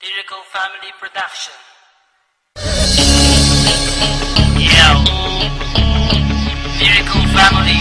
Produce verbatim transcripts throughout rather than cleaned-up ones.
Lyrical Family Production. Yo, Lyrical Family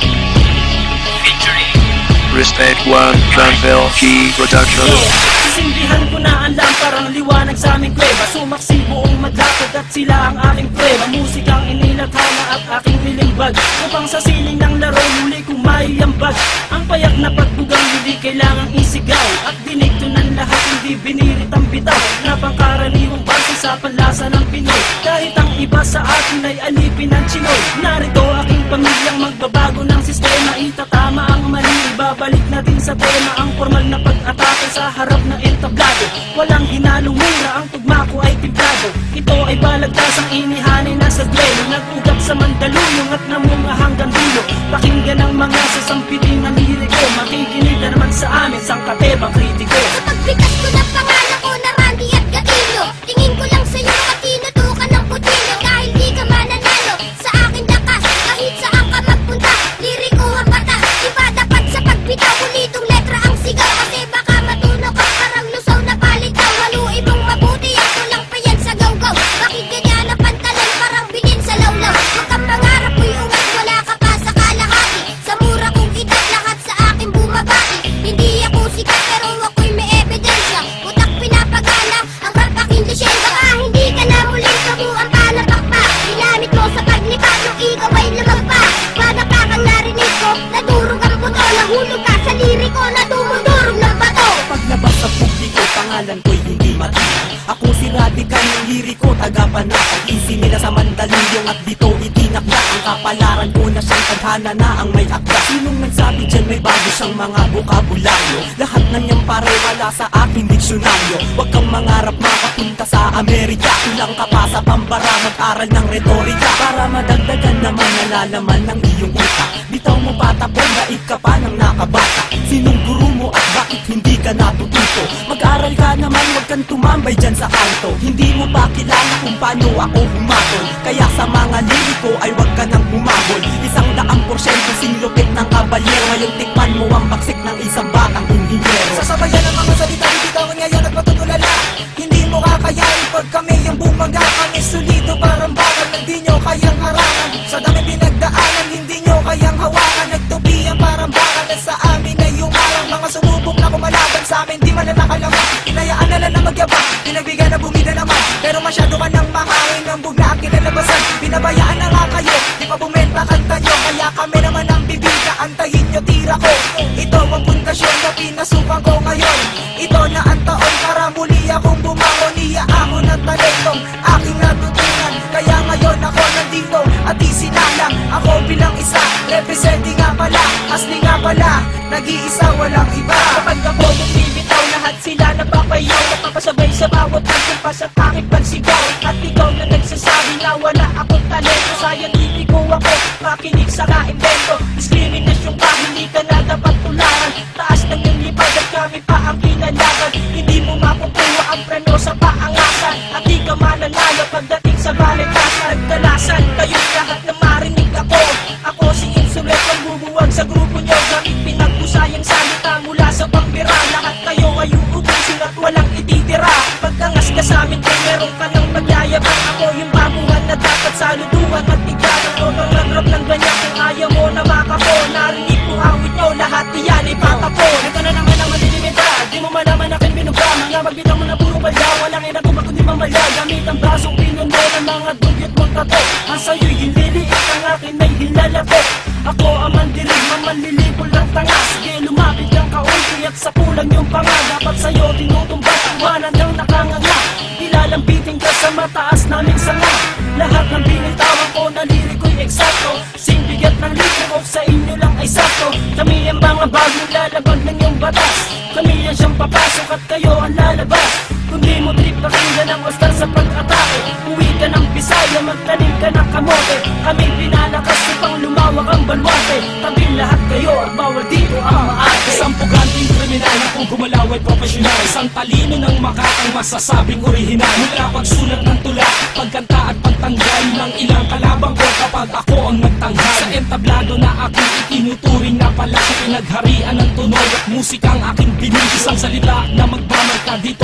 featuring Respect One Janvel Key Production. Sisindihan ko na ang lamparang liwanag sa aming kuweba. Sumaksi buong madlakad at sila ang aking prueba. Musikang inilathala at aking nilimbag, upang sa siling ng laro muli kong maiambag. Ang payak na pagbugang hindi kailangang isigaw, at dinigto ng lahat hindi binirit ang bitaw, na pangkaraniwang base sa panlasa ng Pinoy. Kahit ang iba sa atin ay alipin ng Chinoy, narito aking pamilyang magbabago ng sistema. Itatama ang mali, ibabalik natin sa tema ang formal na pag-atake sa harap na entablado. Walang hinalong mura, ang tugma ko ay timplado. Ito ay balagtas ang inihanin na sa duelo, nag-ugap sa Mandaluyong at namunga hanggang dulo. Pakinggan ang mga sasampitin na liriko, makikinig na naman sa amin sang katebang kritiko. Kapag bigas ko na pangalan ko na Randy at Gatillo, tingin ko lang sa'yo at tinutukan ng putilyo. Dahil di ka mananalo sa aking lakas, kahit saan ka magpunta, liriko ang bata. Iba dapat sa pagbitaw, ulitong letra ang sigaw, kasi baka matuno ka parang lusaw na palitaw. Haluin mong mabuti at kulang pa yan sa gaw-gaw. Bakit ganyan ang pantalan parang bilin sa lawlaw? Huwag kang mangarap ko'y uwag, wala ka pa sa kalahati. Sa mura kong edad lahat sa akin bumabati. Hindi ako sikat pero ako'y may ebidensya. Utak pinapagana, ang rap aking lisensya. Baka hindi ka na muling kabuang palapakpa. Ginamit mo sa paglipat nung ikaw ay lumagpa. Bada pa kang narinig ko, nadurog ang buto. Nahulog ka sa liriko na dumudurog ng bato. Paglabas sa publiko, pangalan ko'y hindi matiyak. Ako si Radical ng liriko, taga-panakag. Isi nila sa Mandaluyong at dito itinakda. Ang kapalaran ko na siyang tadhana na ang may akda. Sinong nagsabi dyan may bago siyang mga bukabularyo? Lahat ng yan pare wala sa aking diksyonaryo. Huwag kang mangarap makapunta sa Amerika. Kulang ka pa sa pambara, mag-aral ng retorika, para madagdagan naman nalalaman ng iyong utak. Bitaw mo patapon, daig ka pa ng nakabata. Sinong guru mo at bakit hindi ka natututo? Mag-aral ka naman, huwag kang tumambay dyan sa kanto. Hindi mo ba kilala kung paano ako humatol? Kaya sa mga liriko ay huwag ka nang humabol. Isang daang porsyento singlupit ng kabalyero. Ngayon tikman mo ang baksik ng isang batang inhinyero. Sasabayan ang mga salita, bitawan ngayon at matutulala. Hindi mo kakayain pag kami yung bumaga. Kami solido parang bakal na di nyo kayang harangan. Sa dami pinagdaanan, hindi nyo kayang hawakan. Nagtubiyan parang bakal at sa amin ay yung arang. Mga sumubok na kumalaban sa amin, di man na nakalaman. Inayaan na lang na magyabang, pinagbigyan na bumida naman. Pero masyado ka nang mahangin ng bugna ang kinalabasan. Binabayaan na nga kayo, di pa bumenta kanta nyo. Kaya kami naman ang bibigla, antayin nyo tira ko. Ito ang pundasyon na pinasukan ko ngayon. Ito na ang taon para muli akong bumangon. Iya ako ng talentong aking natutunan. Kaya ngayon ako nandito at isinalang ako bilang isa, representing nga pala, asli nga pala, nag-iisa walang iba. Kapag ako bumibitaw, lahat sila napapayaw. Napapasabay sa bawat pagkumpas at aking pagsigaw. At ikaw na nagsasabi na wala akong talento. Scientifico ako, makinig sa kaimbento. Diskriminasyon ka, hindi ka na dapat tularan. Taas ng iyong lipad at kami pa ang kinalaban. Hindi mo makukuha ang preno sa paangasan. At di ka mananalo pagdating sa balitasan. Nagdalasan kayong lahat na marinig ako. Ako si Insulet, ang bubuwag sa grupo nyo. Gamit pinagpusayang salita mula sa pambira. Lahat kayo ay uubusin at walang ititira. Pagkangas ka sa amin kay meron ka ng magyayabang. Ako yung babuhan na dapat saluduhan at tigyaran ko. Nang nagrap ng ganyan kung ayaw mo na makapo. Narinig ko awit nyo, lahat iyan ay patapon. Ito na naman ang malilimita, di mo man naman akin binuga. Mga magbitang mo na puro balya, walang inatubak kundi mamaya. Gamit ang brasong pinundo ng mga dugyot mong tato. Ang sa'yo'y hinliliit, ang akin ay hilalako. Ako ang mandirig, mamanlilipol ng tanga. Sige lumapit ng kaunti at sa kulang yung panga. Dapat sa'yo tinutumbat, iwanan ng nakanganga. Ilalambitin ka sa mataas naming sanga. Lahat ng binitawan ko na liriko'y eksakto. Singbigat ng liriko sa inyo lang ay sakto. Kami ang mga bagong lalabag ng iyong batas. Kami ang siyang papasok at kayo ang lalabas. Kung di mo trip pakinggan ang wastar sa pag-atake. Uwi ka ng Bisaya, magtanim ka ng kamote. Kaming pinalakas upang lumawak ang balwate. Tabing lahat kayo at bawal dito ang maate. Isang puganting kriminal na kung gumalaw ay profesional. Isang talino ng makakang masasabing orihinal. Mula pagsulat ng tula, pagkanta at pagtanggal ng ilang kalabang ko kapag ako ang nagtanghal. Sa entablado na aking itinuturing na pala sa pinagharian ng tunog at musikang aking binig. Isang salita na magbamarka dito sa kasa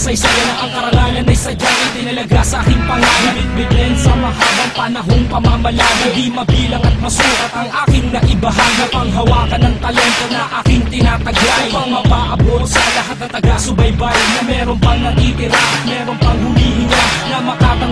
kasaysayan na ang karangalan ay sadyang itinalaga sa aking pangalan. Bitbitin sa mahabang panahong pamamalaga, di mabilang at masukat ang aking naibahagi. Panghawakan ng talento na aking tinataglay, upang mapaabot sa lahat ng taga-subaybay na meron pang natitira at meron pang humihinga na makata